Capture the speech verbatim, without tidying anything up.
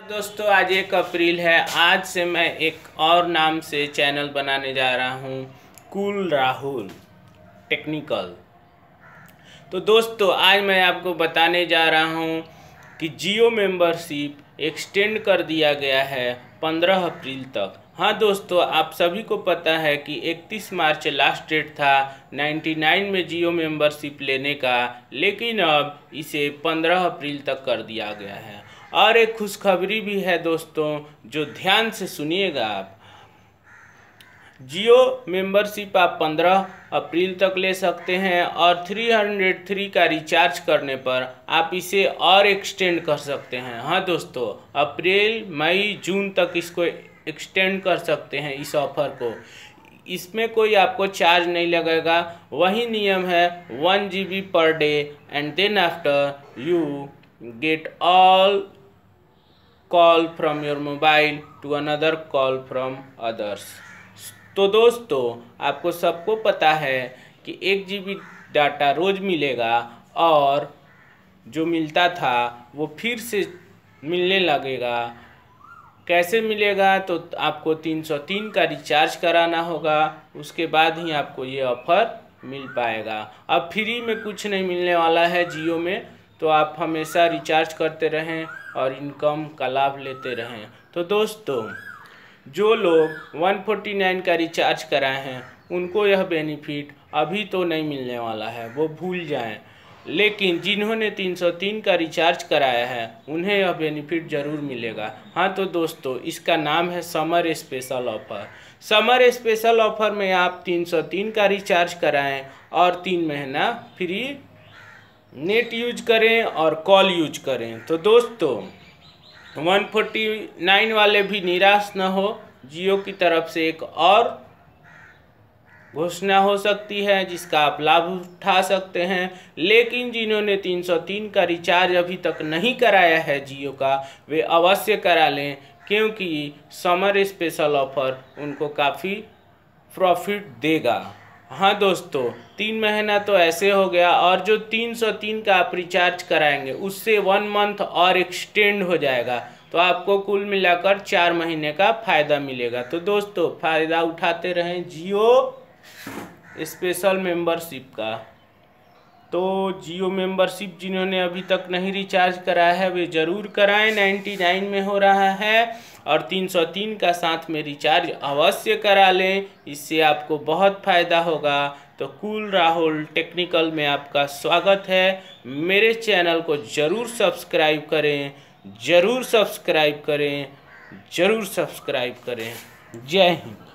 दोस्तों आज एक अप्रैल है। आज से मैं एक और नाम से चैनल बनाने जा रहा हूँ, कूल राहुल टेक्निकल। तो दोस्तों आज मैं आपको बताने जा रहा हूँ कि जियो मेंबरशिप एक्सटेंड कर दिया गया है पंद्रह अप्रैल तक। हाँ दोस्तों, आप सभी को पता है कि इकतीस मार्च लास्ट डेट था निन्यानवे में जियो मेंबरशिप लेने का, लेकिन अब इसे पंद्रह अप्रैल तक कर दिया गया है। और एक खुशखबरी भी है दोस्तों, जो ध्यान से सुनिएगा आप। जियो मेंबरशिप आप पंद्रह अप्रैल तक ले सकते हैं और तीन सौ तीन का रिचार्ज करने पर आप इसे और एक्सटेंड कर सकते हैं। हाँ दोस्तों, अप्रैल मई जून तक इसको एक्सटेंड कर सकते हैं इस ऑफ़र को। इसमें कोई आपको चार्ज नहीं लगेगा। वही नियम है one G B per day and then after you get all call from your mobile to another call from others. तो दोस्तों आपको सबको पता है कि एक जी बी डाटा रोज़ मिलेगा और जो मिलता था वो फिर से मिलने लगेगा। कैसे मिलेगा? तो आपको तीन सौ तीन का रिचार्ज कराना होगा, उसके बाद ही आपको ये ऑफ़र मिल पाएगा। अब फ्री में कुछ नहीं मिलने वाला है जियो में, तो आप हमेशा रिचार्ज करते रहें और इनकम का लाभ लेते रहें। तो दोस्तों जो लोग एक सौ उनचास का रिचार्ज कराए हैं उनको यह बेनिफिट अभी तो नहीं मिलने वाला है, वो भूल जाएं। लेकिन जिन्होंने तीन सौ तीन का रिचार्ज कराया है उन्हें यह बेनिफिट ज़रूर मिलेगा। हाँ तो दोस्तों, इसका नाम है summer special offer. Summer special offer में आप तीन सौ तीन का रिचार्ज कराएं और तीन महीना फ्री नेट यूज करें और कॉल यूज करें। तो दोस्तों एक सौ उनचास वाले भी निराश न हो, जियो की तरफ से एक और घोषणा हो सकती है जिसका आप लाभ उठा सकते हैं। लेकिन जिन्होंने तीन सौ तीन का रिचार्ज अभी तक नहीं कराया है जियो का, वे अवश्य करा लें, क्योंकि समर स्पेशल ऑफ़र उनको काफ़ी प्रॉफिट देगा। हाँ दोस्तों, तीन महीना तो ऐसे हो गया, और जो तीन सौ तीन का आप रिचार्ज कराएंगे उससे वन मंथ और एक्सटेंड हो जाएगा, तो आपको कुल मिलाकर चार महीने का फ़ायदा मिलेगा। तो दोस्तों फ़ायदा उठाते रहें जियो स्पेशल मेंबरशिप का। तो जियो मेंबरशिप जिन्होंने अभी तक नहीं रिचार्ज कराया है वे ज़रूर कराएं, निन्यानवे में हो रहा है, और तीन सौ तीन का साथ में रिचार्ज अवश्य करा लें, इससे आपको बहुत फ़ायदा होगा। तो कूल राहुल टेक्निकल में आपका स्वागत है। मेरे चैनल को ज़रूर सब्सक्राइब करें, ज़रूर सब्सक्राइब करें, ज़रूर सब्सक्राइब करें। जय हिंद।